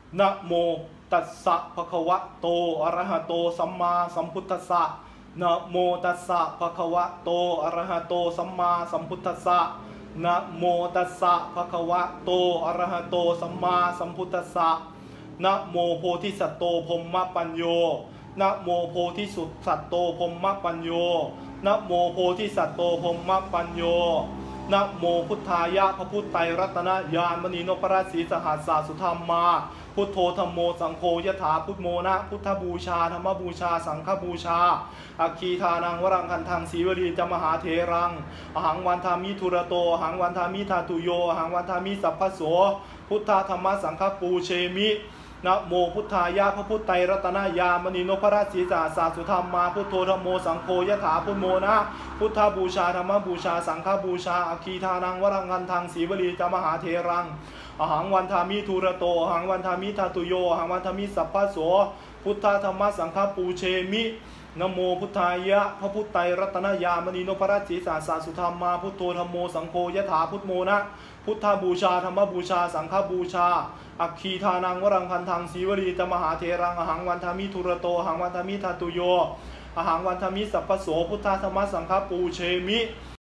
นะโมตัสสะภะคะวะโตอะระหะโตสัมมาสัมพุทธัสสะนะโมตัสสะภะคะวะโตอะระหะโตสัมมาสัมพุทธัสสะนะโมตัสสะภะคะวะโตอะระหะโตสัมมาสัมพุทธัสสะนะโมโพธิสัตโตพรหมปัญโยนะโมโพธิสุตสัตโตพรหมปัญโยนะโมโพธิสัตโตพรหมปัญโยนะโมพุทธายะพระพุทธไตรรัตนญาณมณีนพรัตน์ศรีสหัสสะสุธรรมาพุทโธธัมโมสังโฆยถาพุทโมนะพุทธบูชาธรรมบูชาสังฆบูชาอัคคีทานังวรังคันทังสีวลีจมหาเถรังอหังวันทามิทุระโตอหังวันทามิธาตุโยอหังวันทามิสัพพโสพุทธธรรมสังฆปูเชมินะโมพุทธายะพระพุทธไตรรัตนญาณมณีนพรัตน์ศรีสหัสสะสุธรรมาพุทโธธัมโมสังโฆยถาพุทโมนะพุทธบูชาธรรมบูชาสังฆบูชาอัคคีทานังวรังคันทังสีวลีจมหาเถรังอหังวันทามิทุระโตอหังวันทามิธาตุโยอหังวันทามิสัพพโสพุทธธรรมสังฆปูเชมินะโมพุทธายะพระพุทธไตรรัตนญาณมณีนพรัตน์ศรีสหัสสะสุธรรมาพุทโธธัมโมสังโฆยถาพุทโมนะพุทธบูชาธรรมบูชาสังฆบูชาอัคคีทานังวรังคันทังสีวลีจมหาเถรังอหังวันทามิทุระโตอหังวันทามิธาตุโยอหังวันทามิสัพพโสพุทธธรรมสังฆปูเชมิ